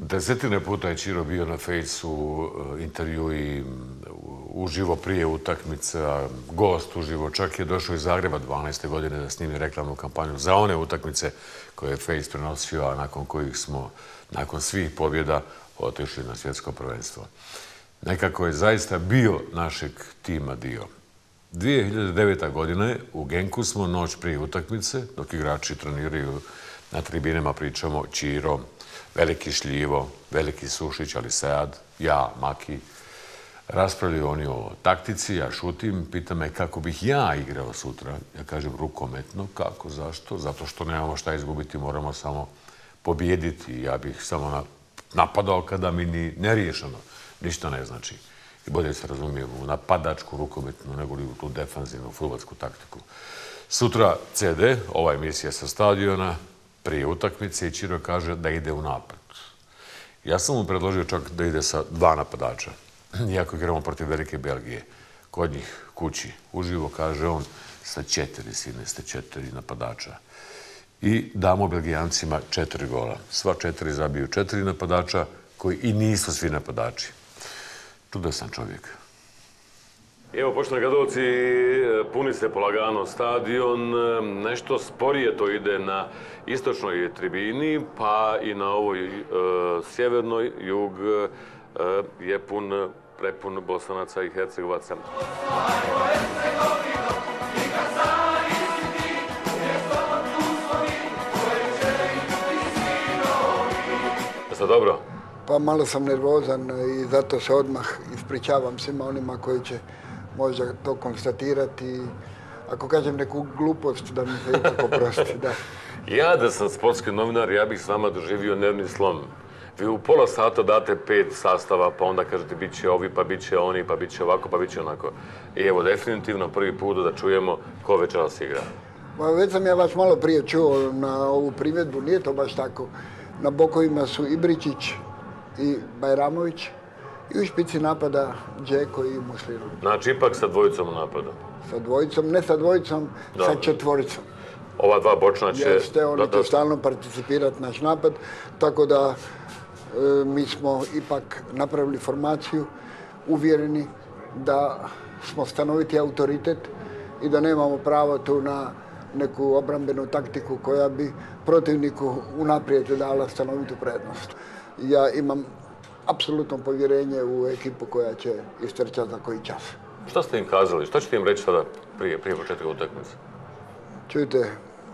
Desetine puta je Ćiro bio na Fejsu, intervjui uživo prije utakmica, gost uživo, čak je došao iz Zagreba 12. godine da snimi reklamnu kampanju za one utakmice koje je Fejs prenosio, a nakon kojih smo, nakon svih pobjeda, otišli na svjetsko prvenstvo. Nekako je zaista bio našeg tima dio. 2009. godine u Genku smo noć prije utakmice, dok igrači treniraju na tribinama, pričamo Ćiro, Veliki Šljivo, Veliki Sušić, ali Sead, ja, Maki. Raspravljaju oni o taktici, ja šutim, pita me kako bih ja igrao sutra. Ja kažem rukometno, kako, zašto? Zato što nemamo šta izgubiti, moramo samo pobijediti. Ja bih samo napadao kada mi ni neriješeno ništa ne znači. I bolje se razumijemo u napadačku rukometnu nego li u tu defanzivnu fudbalsku taktiku. Sutra CD, ova emisija sa stadiona, prije utakmice i Ćiro kaže da ide u napad. Ja sam mu predložio čak da ide sa 2 napadača. Iako igramo protiv Velike Belgije. Kod njih kući uživo kaže on sa 4, sine, ste 4 napadača. I damo Belgijancima 4 gola. Sva 4 zabiju 4 napadača koji i nisu svi napadači. Čudesan čovjek. Evo, poštovani gledalci, puni se polagano stadion, nešto sporije to ide na istočnoj tribini, pa i na ovoj sjevernoj, jug je prepun Bosanaca i Hercegovaca. Jeste dobro? Pa malo sam nervozan i zato se odmah ispričavam svima onima koji će možda to konstatirati. Ako kažem neku glupost, da mi se ipak oprosti, da. Ja da sam sportski novinar, ja bih s vama doživio nervni slom. Vi u pola sata date 5 sastava, pa onda kažete bit će ovi, pa bit će oni, pa bit će ovako, pa bit će onako. I evo, definitivno prvi put da čujemo ko večeras igra. Pa već sam ja vas malo prije čuo na ovu primjedbu, nije to baš tako. Na bokovima su Ibričić i Bajramović i u špici napada Džeko i Muslinu. Znači, ipak sa dvojicom u napadu? Sa dvojicom, ne sa dvojicom, sa 4. Ova 2 bočna će... Jeste, oni će stalno participirati naš napad, tako da mi smo ipak napravili formaciju, uvjereni da smo stanoviti autoritet i da nemamo pravo tu na neku obrambenu taktiku koja bi protivniku unaprijed dala stanovitu prednost. Ja imam apsolutno povjerenje u ekipu koja će istrčati za koji čas. Šta ste im kazali? Šta ćete im reći sada prije početka utakmice? Čujte,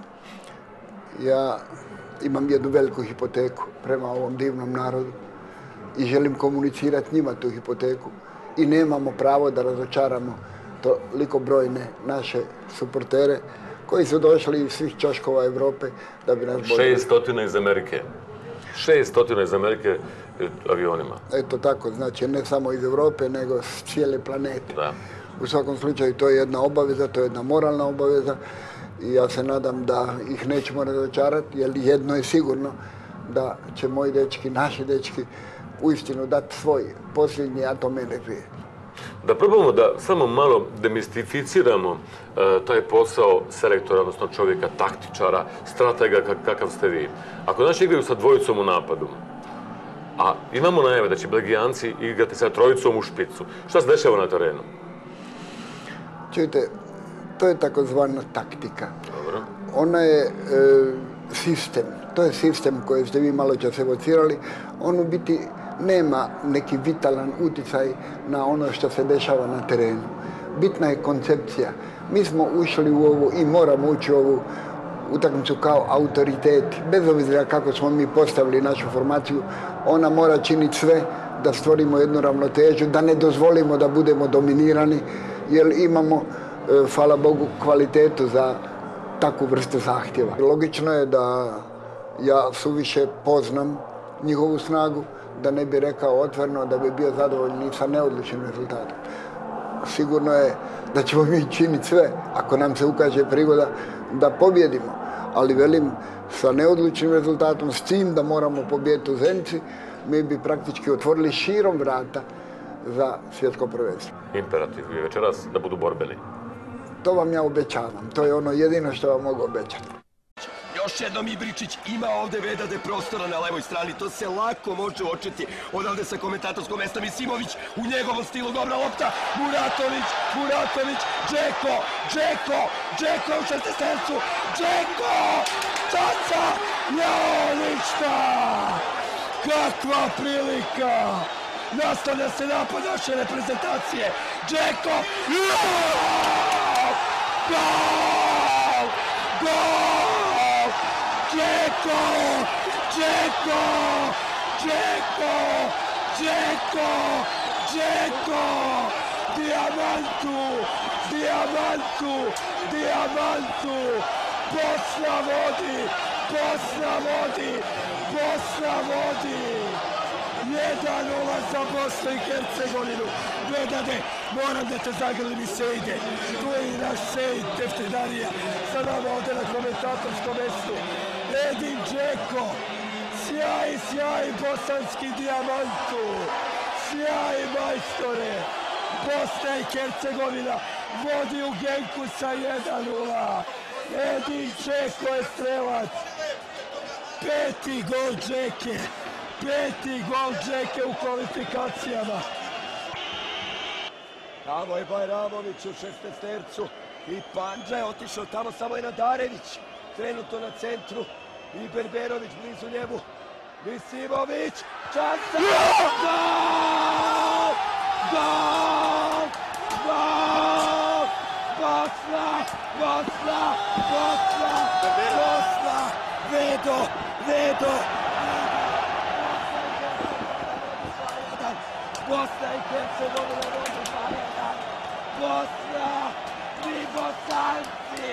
ja imam jednu veliku hipoteku prema ovom divnom narodu i želim komunicirati njima tu hipoteku i nemamo pravo da razočaramo toliko brojne naše suportere koji su došli iz svih ćoškova Evrope da bi nas bodili. 600 iz Amerike. 600 iz Amerike avionima. Eto tako, znači ne samo iz Europe, nego s cijele planete. Da. U svakom slučaju to je jedna obaveza, to je jedna moralna obaveza i ja se nadam da ih nećemo razočarati, jer jedno je sigurno da će moji dečki, naši dečki, uistinu dati svoj posljednji atom energije. Da probamo da samo malo demistificiramo taj posao selektora, odnosno čovjeka, taktičara, stratega kakav ste vi. Ako naši igraju sa dvojicom u napadu, a imamo najave da će Belgijanci igrati sa trojicom u špicu, šta se dešava na terenu? Čujte, to je takozvana taktika. Dobro. Ona je sistem. To je sistem koji ste vi malo čas evocirali. On u biti nema neki vitalan utjecaj na ono što se dešava na terenu. Bitna je koncepcija. Mi smo ušli u ovu i moramo ući u ovu utakmicu kao autoriteti. Bez obzira kako smo mi postavili našu formaciju, ona mora činiti sve da stvorimo jednu ravnotežu, da ne dozvolimo da budemo dominirani, jer imamo, hvala Bogu, kvalitetu za takvu vrstu zahtjeva. Logično je da ja suviše poznam njihovu snagu, da ne bi rekao otvoreno da bi bio zadovoljan sa neodlučnim rezultatom. Sigurno je da ćemo mi činiti sve, ako nam se ukaže prigoda, da pobjedimo. Ali velim, sa neodlučnim rezultatom, s tim da moramo pobijediti u Zenici, mi bi praktički otvorili širom vrata za svjetsko prvenstvo. Imperativ je večeras da budu borbeni. To vam ja obećavam. To je ono jedino što vam mogu obećati. još jednom Ibričić. Ima ovde Vedade prostora na levoj strani, to se lako može očiti. Odavde sa komentatorskog mesta Misimović u njegovom stilu, dobra lopta. Muratović, Džeko u 16-tercu, Džeko, Čaca, jao, ništa! Kakva prilika! Nastavlja se napad naše reprezentacije, Džeko, Gol! Džeko! Diamantu! Bosna vodi! 1:0 za Bosnu i Hercegovinu. Vedade, moram da te zagrlim i Sejde. Tu je i naš Sejid Teftedarija sa nama ovde na komentatorskom mestu. Edin Džeko, sjaj bosanski Diamantu, sjaj majstore. Bosna i Hercegovina vodi u Genku sa 1:0. Edin Džeko je strelac. Peti gol Džeke u kvalifikacijama. Tamo je Bajramović u 16-tercu i Pandža je otišao tamo, samo je Nadarević trenutno na centru i Berberović blizu njemu. Misimović, šansa! Gol! Bosna! Vedo! Bosna i Hercegovina vodi 2:1. Bosna, mi Bosanci,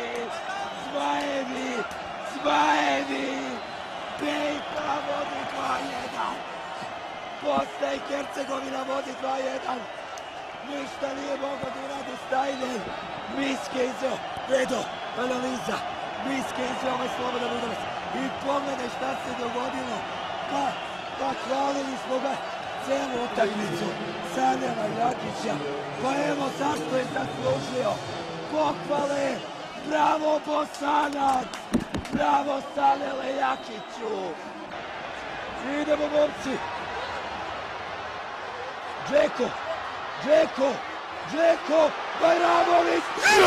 zmajevi, BiH vodi 2:1. Bosna i Hercegovina vodi 2:1. Ništa nije mogao da uradi Stajner. Miske izveo, Vedo, analiza. Miske izveo ovaj slobodan udarac. I pogledaj šta se dogodilo. Pa hvalili smo ga celu utakmicu. Sanjeva Jakića. Pa evo zašto je zaslužio. Pohvale. Bravo Bosanac. Bravo Sanjele Jakiću. Idemo momci. Džeko. Bajramović.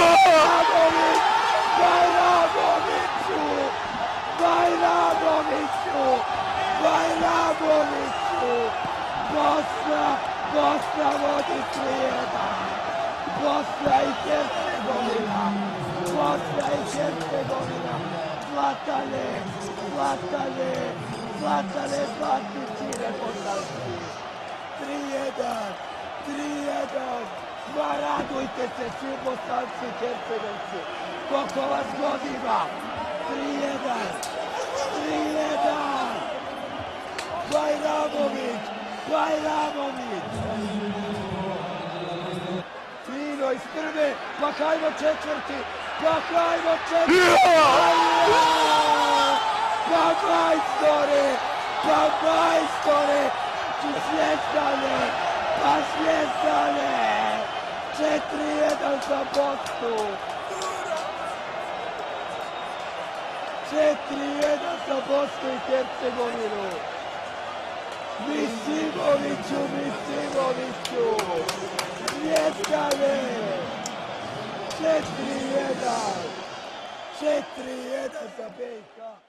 Bosna vodi 3:1. Bosna i Hercegovina. Zlatane, zlatni cire bosanski. 3:1. Ma radujte se svi Bosanci i Hercegovci. Koliko vas god ima. 3:1. Bajramović. Fino iz prve, pa hajmo četvrti. Pa majstore. Svjezdane. 4:1 za Bosnu. 4:1 za Bosnu i Hercegovinu. Misimoviću. Svjezdane. 4:1 za BiH.